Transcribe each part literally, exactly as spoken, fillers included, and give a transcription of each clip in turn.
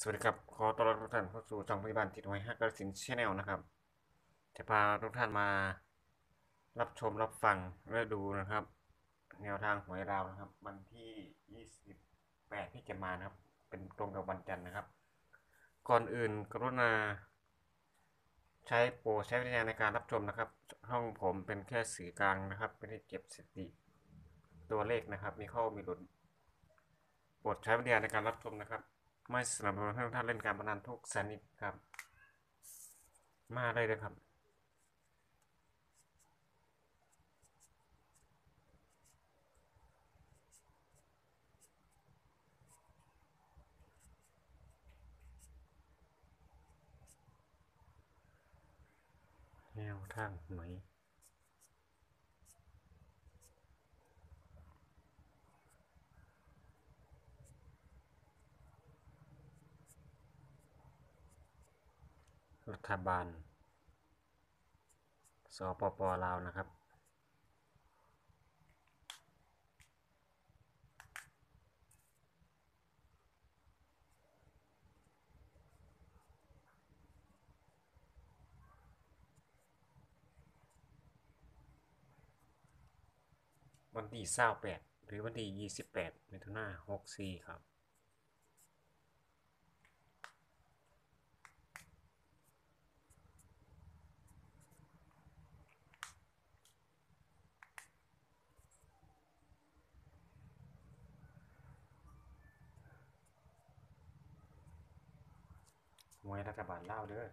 สวัสดีครับขอต้อนรับทุกท่านเข้าสู่ช่องพยาบาลจิตไว้ฮักกระสินชาแนลนะครับจะพาทุกท่านมารับชมรับฟังและดูนะครับแนวทางหวยราวนะครับวันที่ยี่สิบแปดที่จะมานะครับเป็นตรงกับวันจันทร์นะครับก่อนอื่นกรุณาใช้โปรใช้วิจารณญาณในการรับชมนะครับห้องผมเป็นแค่สื่อกลางนะครับไม่ได้เก็บสถิติตัวเลขนะครับมีข้อมีหลุดโปรดใช้วิจารณญาณในการรับชมนะครับไม่สนับสนุนให้ทุกท่านเล่นการพนันทุกชนิดครับมาได้เลยครับ แนวทางหวยรัฐบาลสปปลาวนะครับวันที่ยี่สิบแปดหรือวันที่ยี่สิบแปดมิถุนายนหกสี่ครับหวยรัฐบาลลาวเด้อ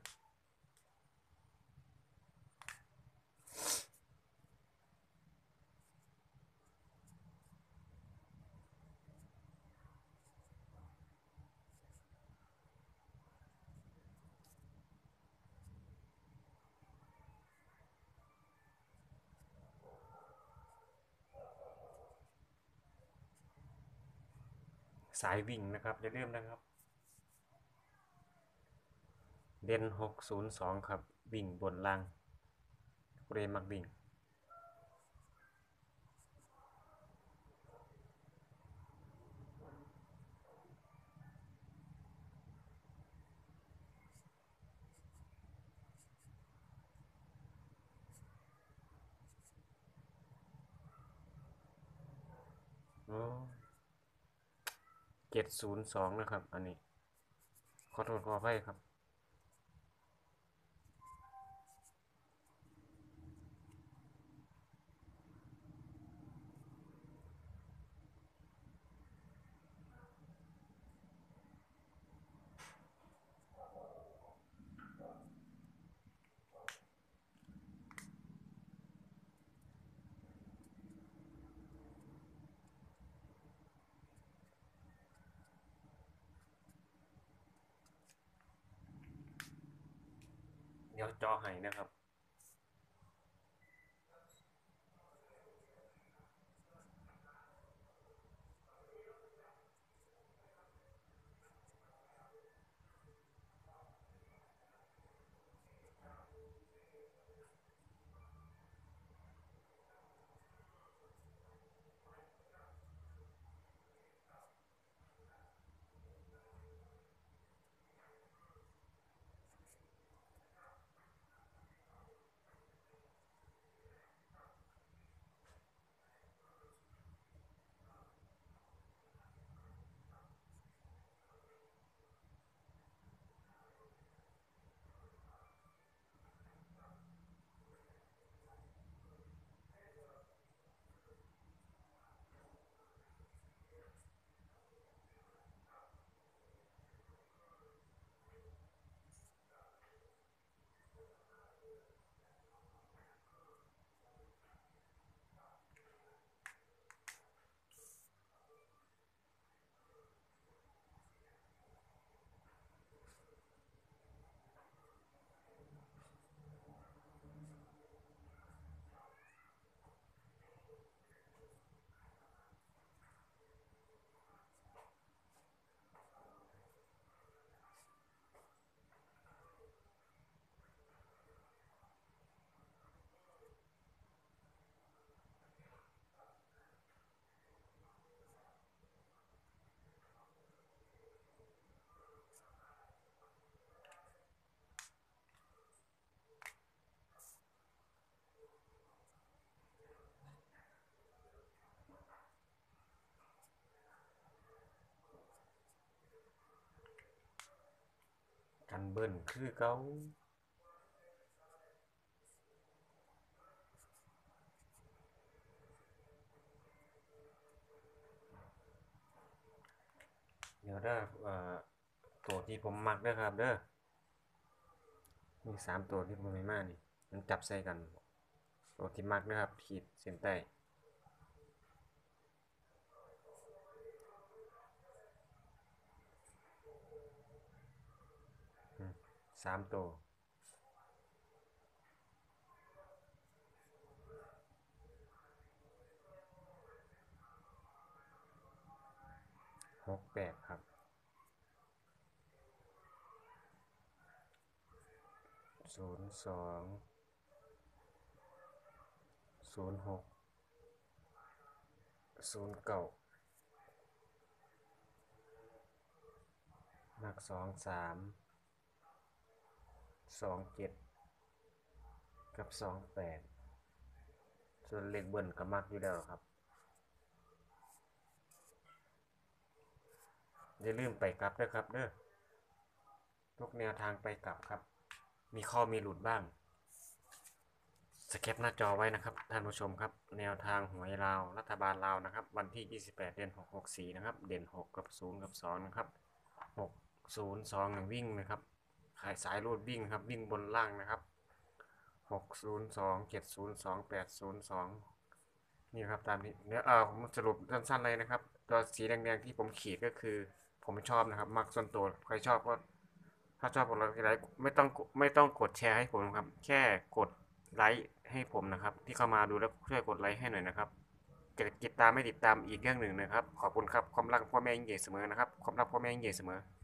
สายวิ่งนะครับอย่าลืมนะครับเด่นหกศูนย์สองครับวิ่งบนล่างเรมักวิ่งโอ้เจ็ดศูนย์สองนะครับอันนี้ขอโทษขออภัยครับเดี๋ยวจอให้นะครับคันเบิ้ลคือเก่าเดี๋ยวเด้อเอ่อตัวที่ผมมักเด้อครับเด้อมีสามตัวที่ผมไม่มานี่มันจับใส่กันตัวที่มักนะครับขีดเส้นใต้สามตัวหกแปดครับศูนย์สองศูนย์หกศูนย์เก้ามักสองสามสองเจ็ดกับสองแปดส่วนเลขเบิ้ลก็มักอยู่แล้วครับอย่าลืมไปกลับด้วยครับเด้อทุกแนวทางไปกลับครับมีข้อมีหลุดบ้างสแคปหน้าจอไว้นะครับท่านผู้ชมครับแนวทางหวยลาวรัฐบาลลาวนะครับวันที่ยี่สิบแปดเดือนหก หกสี่นะครับเด่นหกกับศูนย์กับสองนะครับหก ศูนย์ สองหนึ่งวิ่งนะครับขายสายรูดวิ่งครับวิ่งบนล่างนะครับหก ศูนย์ สอง เจ็ด ศูนย์ สอง แปด ศูนย์ สองนี่ครับตามนี้เดี๋ยวเออผมสรุปสั้นๆเลยนะครับตัวสีแดงๆที่ผมขีดก็คือผมชอบนะครับมักส่วนตัวใครชอบก็ถ้าชอบกดไลค์ไม่ต้องไม่ต้องกดแชร์ให้ผมครับแค่กดไลค์ให้ผมนะครับที่เข้ามาดูแล้วช่วยกดไลค์ให้หน่อยนะครับจะติดตามไม่ติดตามอีกเรื่องหนึ่งนะครับขอบคุณครับความรักพ่อแม่ยิ่งใหญ่เสมอนะครับความรักพ่อแม่ยิ่งใหญ่เสมอ